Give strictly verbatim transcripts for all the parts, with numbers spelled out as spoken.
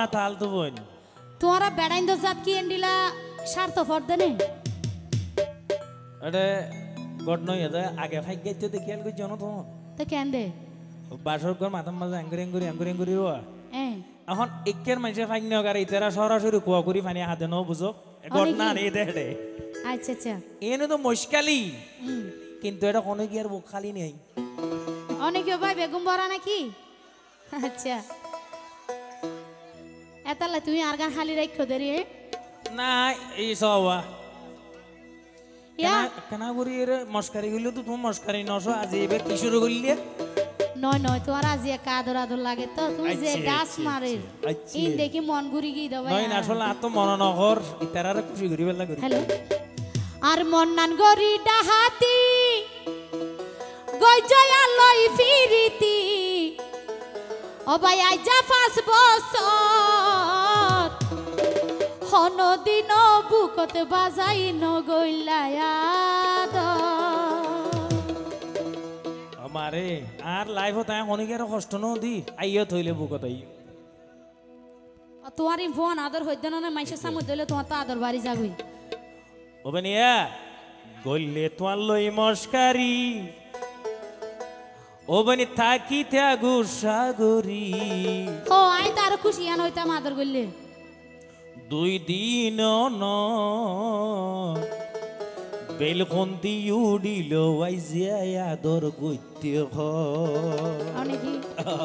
তাল তো বোন তোমারা বেড়াইন তো জাত কি এন্ডিলা স্বার্থ ফর্দনে আরে গড নই এটা আগে ফাইক গাইতে দেখি আল কই জানো তো তো কেন দে বাসর ঘর মাথার মাঝে আঙ্গুরি আঙ্গুরি আঙ্গুরি আঙ্গুরি রোয়া এ এখন একের মাঝে ফাইক নিও গাড়ি তেরা সরাসরি কুয়া করি ফানি হাতে নো বুঝো গড না রে দে দে আচ্ছা আচ্ছা এনে তো মুশকালি হুম কিন্তু এটা কোনো কি আর বুক খালি নেই অনেকে ভাই বেগম বড়া নাকি আচ্ছা এতালা তুমি আর গান খালি রাখো দেরি না এই সবা ইয়া কেনা করি রে মস্কারি হইলো তো তুমি মস্কারি নশো আজি এবার কি শুরু করলি নয় নয় তোমার আজি এক আদর আদর লাগে তো তুমি যে ডাস মারে ইন দেখি মন ঘুরি গই দাও নয় না আসলে আত মন নহর ইতারার খুশি করি বেলা করি হ্যালো আর মন নান গরি ডাহাতি গই জয়া লই ফিরিতি ও ভাই আইজা পাঁচ বছর হন দিন বুকতে বাজাই ন গইলায়াদ আমারে আর লাইফ তাই অনেকের কষ্ট ন দি আইয়া থইলে বুকত আই তোমার ফোন আদর হইতে না মাইসে সামু দিলে তোমার তো আদর বাড়ি যাবি ওবে নিয়া গইলে তোয়ার লই মস্কারি ওবনি থাকি ত্যাগু সাগরি ও আই তার খুশি আন হইতাম আদর করলে দুই দিন ন বেলকন্তি উডিল ওয়াইজিয়া আদর গইতে হ অনেকি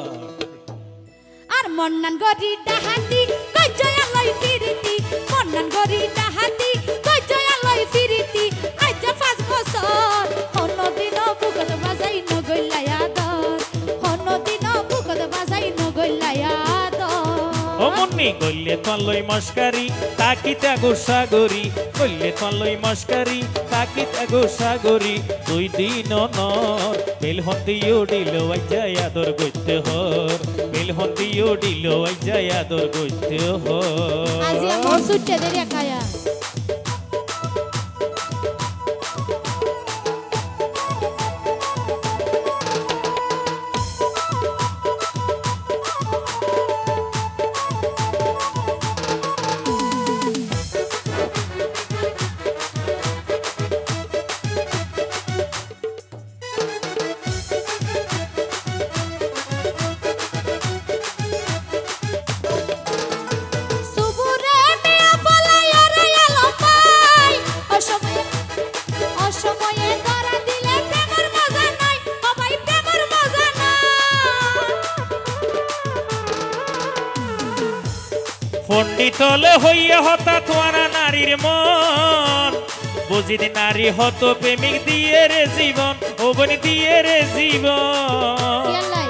আর মন্নান গরি ডাহাতি কই জয়া লই ফিরিতি মন্নান গরি ডাহাতি কই জয়া লই ফিরিতি আইজা পাঁচ বছর হন দিন বুকত বাজাই ন গইলায়াদর হন দিন বুকত বাজাই ন গইলায়াদর ও মন্নি গইলে তোয়ার লই মস্কারি তাকি ত্যাগু সাগরি গইলে তোয়ার লই মস্কারি তাকি ত্যাগু সাগরি দুই দিন নর বেলহন্তি উডিল ওয়াইজিয়া আদর গইতে হর বেলহন্তি উডিল ওয়াইজিয়া আদর গইতে হর আজি আমার সুটে দেরি কায়া পণ্ডিতলে হইয়া হতা তোয়ারা নারীর মন বুঝিদি নারী হত প্রেমিক দিয়ে রে জীবন ওবনি দিয়ে রে জীবন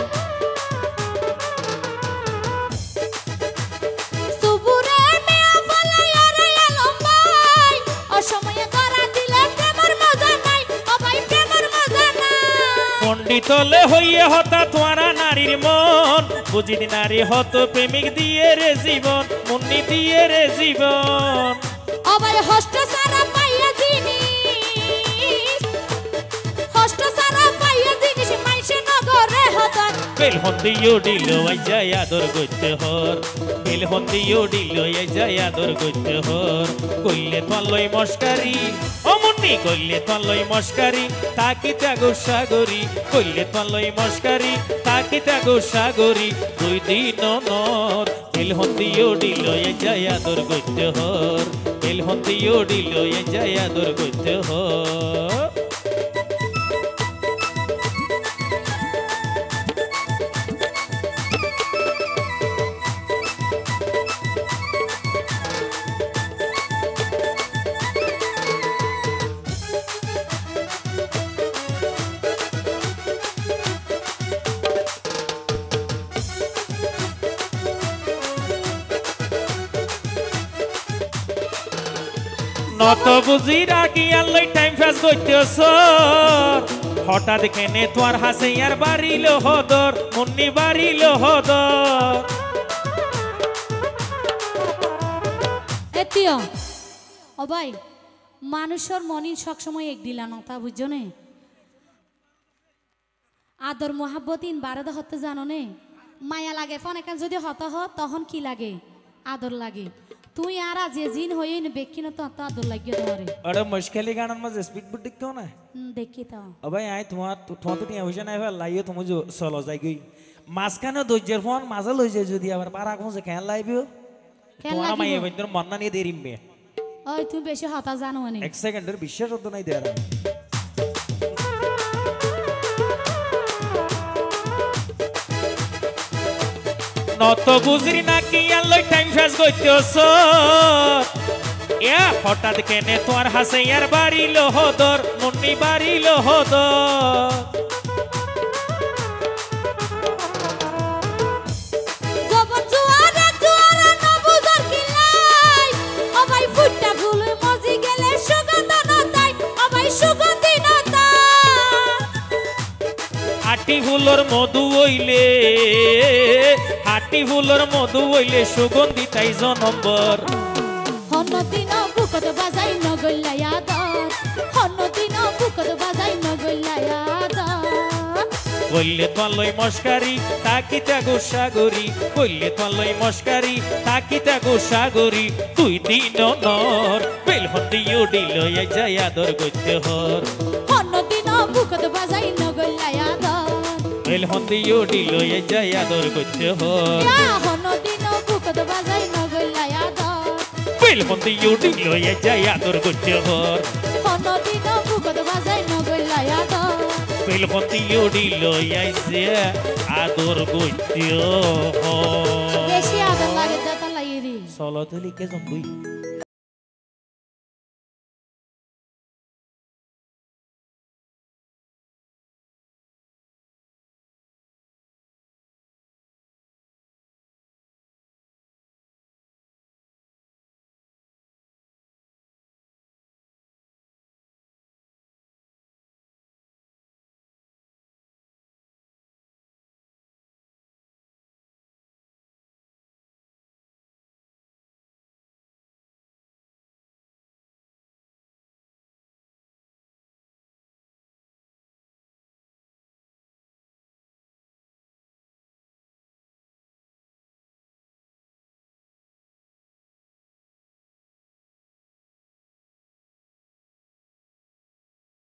পণ্ডিতলে হইয়া হতা তোয়ারা নারীর মন বুঝিদি নারী হত প্রেমিক দিয়ে রে জীবন মুন্নি দিয়ে রে জীবন আবার হষ্ট সারা পাইয়া জিনিস হষ্ট সারা পাইয়া জিনিস মাইসে নগরে হতন বেলহন্তি উডিল ওয়াইজিয়া আদর গইতে হর বেলহন্তি উডিল ওয়াইজিয়া আদর গইতে হর কইলে তোয়ার লই মস্কারি ও মুন্নি কইলে তোয়ার লই মস্কারি তাকি ত্যাগু সাগরি কইলে তোয়ার লই মস্কারি তাকি ত্যাগু সাগরি দুই দিন নর বেলহন্তি উডিল ওয়াইজিয়া আদর গইতে হর বেলহন্তি উডিল ওয়াইজিয়া আদর গইতে হর নত বুঝি রাখি আল্লাই টাইম পাস করতেছ হঠাৎ কেনে তোর হাসে আর বাড়িল হদর মুন্নি বাড়িল হদর এতিও ও ভাই মানুষের মনি সবসময় এক দিলা না তা বুঝছো নে আদর মোহাব্বত ইন বারদা হতে জানো নে মায়া লাগে ফোন এখান যদি হত হ তখন কি লাগে আদর লাগে তুই আর আজ জিন হয়ে না বেকি না তো তো আদর লাগিয়ে ধরে अरे मुश्किल गाना में स्पीड बुट दिख क्यों ना দেখি তো अबे आई तुम्हार तुम्हार तो टिया हुई ना है लाइयो तुम जो सोलो जाएगी मास्का ना दो जर फोन माज़ा लो जे जो दिया पर पारा कौन से कहन लाइव हो तुम्हारा मैं ये बंदर मरना नहीं दे रही मैं ওই তুমি বেশি হতা জানো না एक सेकंड विशेष होता नहीं दे रहा নত বুঝরি না কি আল্লাহ টাইম ফেস করতেছ ইয়া হঠাৎ কেনে তোর হাসে ইয়ার বাড়ি লোহদর মুন্নি বাড়ি লোহদর জবন জুয়ারা জুয়ারা না বুঝর কিলাই ও ভাই ফুটটা ফুল মজি গেলে সুগন্ধ না তাই ও ভাই সুগন্ধি না তাই আটি ফুলর মধু হইলে আটি ফুলর মধু হইলে সুগন্ধি তাই জনম্বর হন্নদিন বুকত বাজাই নগল্লায়া দর হন্নদিন বুকত বাজাই নগল্লায়া দর কইলে তলই মস্কারি তাকিতা গোসাগরি কইলে তলই মস্কারি তাকিতা গোসাগরি তুই দিন নর বেলহন্দি উডিল যায় আদর গইতে হর হন্নদিন বুকত বাজাই নগল্লায়া দর বেলহন্দি উডিল যায় আদর গইতে হর হন্নদিন বুকত বাজাই নগল্লায়া দর বেলহন্দি উডিল যায় আদর গইতে হর হন্নদিন বুকত বাজাই নগল্লায়া দর বেলহন্দি উডিল আইছে আদর গইতে হর বেশি আদর লাগে দাতা লাগি রে সলো তুলি কে জম্বুই